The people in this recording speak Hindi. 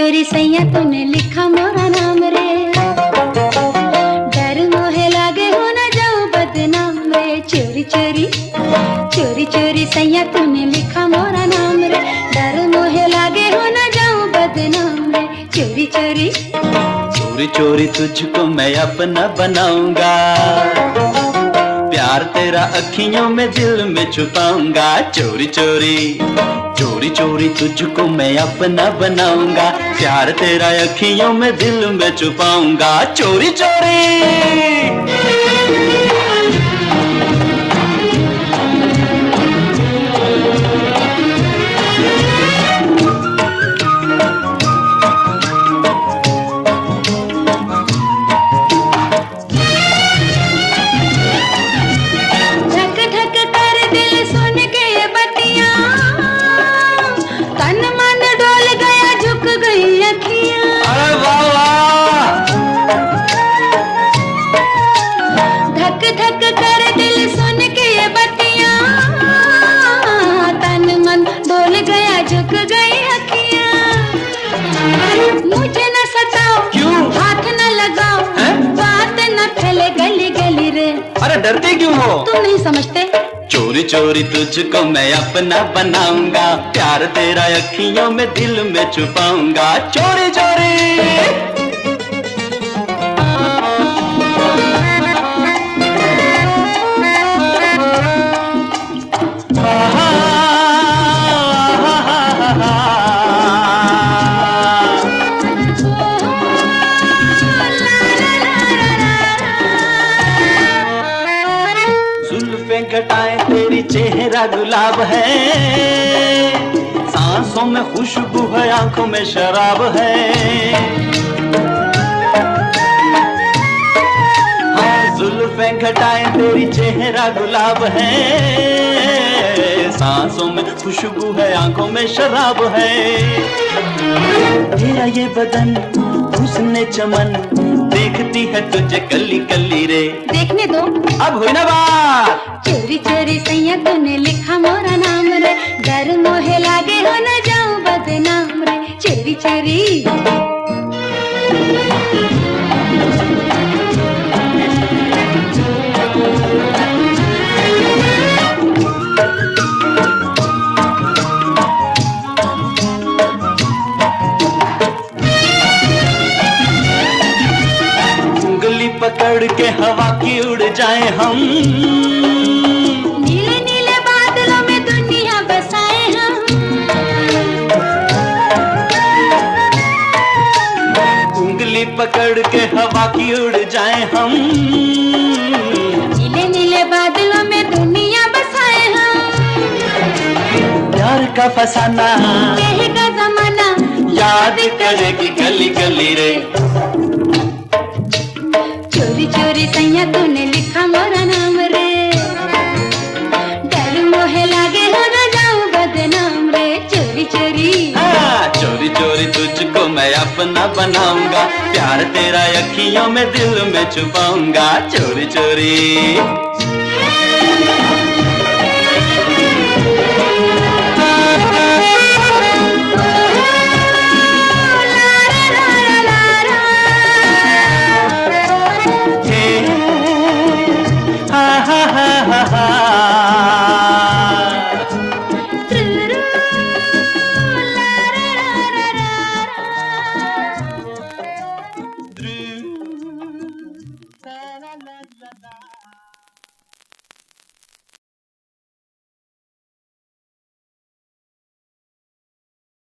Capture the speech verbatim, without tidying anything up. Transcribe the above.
चोरी सैया तूने लिखा मोरा नाम रे, डर मोहे लागे हो न जाऊं बदनाम रे। चोरी चोरी चोरी चोरी सैया तूने लिखा मोरा नाम रे, डर मोहे लागे हो न जाऊं बदनाम रे। चोरी चोरी चोरी चोरी तुझको मैं अपना बनाऊंगा, प्यार तेरा अखियों में दिल में छुपाऊंगा। चोरी चोरी चोरी चोरी तुझको मैं अपना बनाऊंगा, प्यार तेरा अखियों में दिल में छुपाऊंगा। चोरी चोरी धक कर दिल सुन के ये बतियां, तन मन डोल गया झुक गई अखियां। मुझे न सताओ, क्यों? हाथ न लगाओ, बात न फैले गली गली रे। अरे डरते क्यों हो? तुम नहीं समझते। चोरी चोरी तुझको मैं अपना बनाऊंगा, प्यार तेरा अखियों में दिल में छुपाऊंगा। चोरी चोरी जुल्फें घटाएं तेरी चेहरा गुलाब है, सांसों में खुशबू है आंखों में शराब है। हाँ जुल्फें घटाएं तेरी चेहरा गुलाब है, सांसों में खुशबू है आंखों में शराब है। तेरा ये बदन हुस्न चमन देखती है तुझे कली कली रे। देखने दो अब हुई ना बात। चोरी चोरी सैया तूने लिखा मोरा नाम रे, डर मोहे लागे हो न जाऊं बदनाम रे। चोरी चोरी पकड़ के हवा की उड़ जाए हम, नीले नीले बादलों में दुनिया बसाए हम। उंगली पकड़ के हवा की उड़ जाए हम, नीले नीले बादलों में दुनिया बसाए हम। प्यार का फसाना कहेगा जमाना, याद करेगी गली गली रे। चोरी चोरी सैया तूने लिखा मोरा नाम रे, डर मोहे लागे हो न जाऊं बदनाम रे। चोरी चोरी हाँ चोरी चोरी तुझको मैं अपना बनाऊंगा, प्यार तेरा अखियों में दिल में छुपाऊंगा। चोरी चोरी